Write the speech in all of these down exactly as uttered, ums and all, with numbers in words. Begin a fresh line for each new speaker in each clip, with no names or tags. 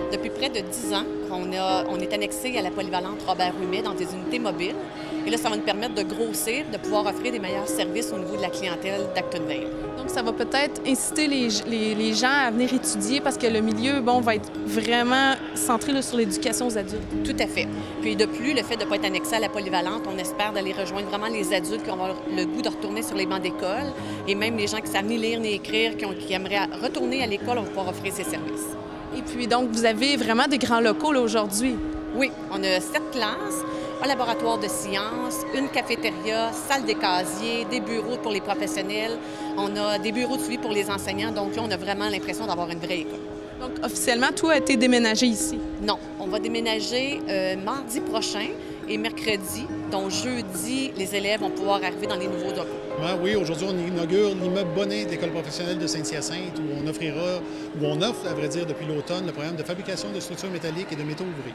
Depuis près de dix ans, on, a, on est annexé à la polyvalente Robert-Humet dans des unités mobiles. Et là, ça va nous permettre de grossir, de pouvoir offrir des meilleurs services au niveau de la clientèle d'Actonville.
Donc, ça va peut-être inciter les, les, les gens à venir étudier parce que le milieu, bon, va être vraiment centré là, sur l'éducation aux adultes.
Tout à fait. Puis de plus, le fait de ne pas être annexé à la polyvalente, on espère d'aller rejoindre vraiment les adultes qui vont avoir le goût de retourner sur les bancs d'école et même les gens qui savent ni lire ni écrire, qui, ont, qui aimeraient retourner à l'école, on va pouvoir offrir ces services.
Et puis, donc, vous avez vraiment des grands locaux là, aujourd'hui?
Oui, on a sept classes, un laboratoire de sciences, une cafétéria, salle des casiers, des bureaux pour les professionnels. On a des bureaux de suivi pour les enseignants. Donc là, on a vraiment l'impression d'avoir une vraie école.
Donc, officiellement, tout a été déménagé ici?
Non, on va déménager euh, mardi prochain et mercredi. Donc, jeudi, les élèves vont pouvoir arriver dans les nouveaux locaux.
Oui, aujourd'hui, on inaugure l'immeuble Bonnet d'École professionnelle de Saint-Hyacinthe où on offrira, où on offre, à vrai dire, depuis l'automne, le programme de fabrication de structures métalliques et de métaux ouvrés.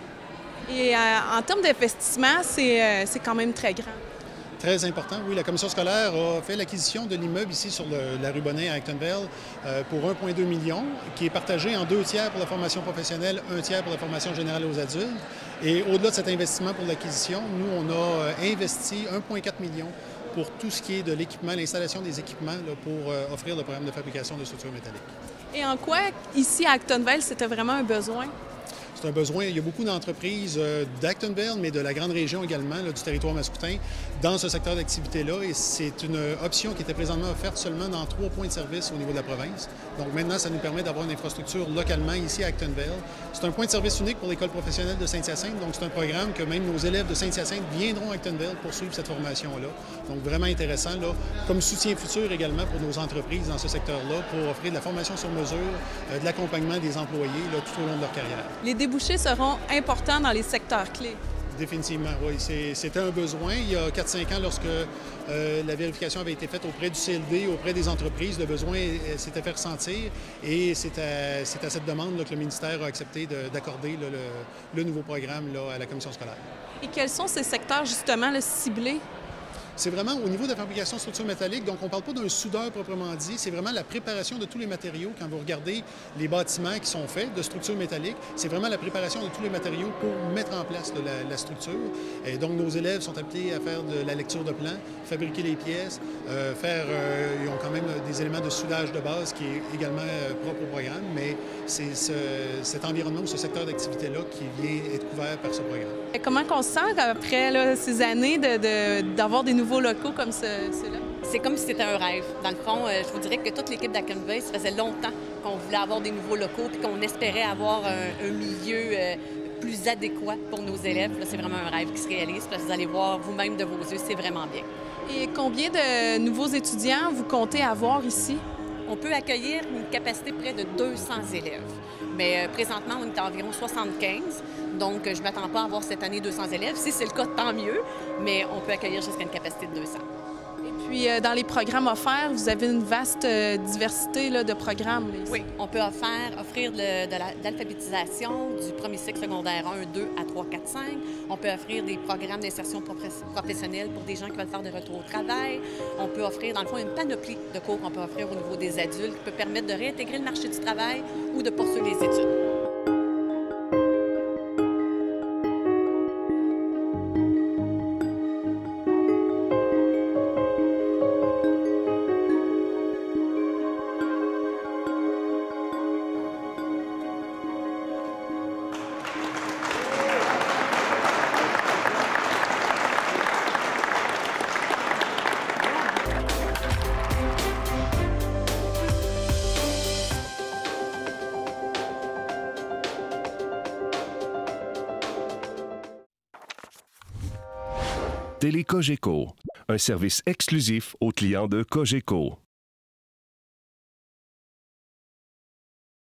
Et euh, en termes d'investissement, c'est euh, quand même très grand.
Très important, oui. La commission scolaire a fait l'acquisition de l'immeuble ici sur le, la rue Bonnet à Actonville euh, pour un virgule deux million, qui est partagé en deux tiers pour la formation professionnelle, un tiers pour la formation générale aux adultes. Et au-delà de cet investissement pour l'acquisition, nous, on a investi un virgule quatre million pour tout ce qui est de l'équipement, l'installation des équipements là, pour euh, offrir le programme de fabrication de structures métalliques.
Et en quoi, ici à Actonville, c'était vraiment un besoin?
C'est un besoin. Il y a beaucoup d'entreprises euh, d'Actonville, mais de la grande région également, là, du territoire mascoutin, dans ce secteur d'activité-là. Et c'est une option qui était présentement offerte seulement dans trois points de service au niveau de la province. Donc maintenant, ça nous permet d'avoir une infrastructure localement ici à Actonville. C'est un point de service unique pour l'école professionnelle de Saint-Hyacinthe. Donc c'est un programme que même nos élèves de Saint-Hyacinthe viendront à Actonville pour suivre cette formation-là. Donc vraiment intéressant, là, comme soutien futur également pour nos entreprises dans ce secteur-là, pour offrir de la formation sur mesure, euh, de l'accompagnement des employés là, tout au long de leur carrière.
Les débouchés seront importants dans les secteurs clés.
Définitivement, oui. C'était un besoin. Il y a quatre cinq ans, lorsque euh, la vérification avait été faite auprès du C L D, auprès des entreprises, le besoin s'était fait ressentir et c'est à, à cette demande là, que le ministère a accepté d'accorder le, le nouveau programme là, à la commission scolaire.
Et quels sont ces secteurs justement là, ciblés?
C'est vraiment au niveau de la fabrication de structures métalliques, donc on ne parle pas d'un soudeur proprement dit, c'est vraiment la préparation de tous les matériaux. Quand vous regardez les bâtiments qui sont faits de structures métalliques, c'est vraiment la préparation de tous les matériaux pour mettre en place là, la, la structure. Et donc nos élèves sont appelés à faire de la lecture de plans, fabriquer les pièces, euh, faire, euh, ils ont quand même des éléments de soudage de base qui est également euh, propre au programme, mais c'est ce, cet environnement ou ce secteur d'activité-là qui vient être couvert par ce programme.
Et comment on se sent après là, ces années d'avoir de, de, des nouveaux locaux comme ceux-là?
C'est comme si c'était un rêve. Dans le fond, euh, je vous dirais que toute l'équipe d'Actonville, ça faisait longtemps qu'on voulait avoir des nouveaux locaux puis qu'on espérait avoir un, un milieu euh, plus adéquat pour nos élèves. C'est vraiment un rêve qui se réalise parce que vous allez voir vous-même de vos yeux, c'est vraiment bien.
Et combien de nouveaux étudiants vous comptez avoir ici?
On peut accueillir une capacité près de deux cents élèves. Mais euh, présentement, on est à environ soixante-quinze. Donc, je ne m'attends pas à avoir cette année deux cents élèves. Si c'est le cas, tant mieux. Mais on peut accueillir jusqu'à une capacité de deux cents.
Et puis, euh, dans les programmes offerts, vous avez une vaste euh, diversité là, de programmes. Là,
oui, on peut offrir, offrir de, de l'alphabétisation du premier cycle secondaire un, deux à trois, quatre, cinq. On peut offrir des programmes d'insertion professionnelle pour des gens qui veulent faire des retours au travail. On peut offrir, dans le fond, une panoplie de cours qu'on peut offrir au niveau des adultes qui peut permettre de réintégrer le marché du travail ou de poursuivre les études.
Télé Cogeco, un service exclusif aux clients de Cogeco.